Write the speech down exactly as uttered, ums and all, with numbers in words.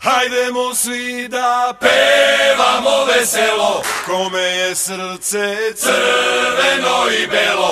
Hajdemo svi da pevamo veselo, kome je srce crveno i belo.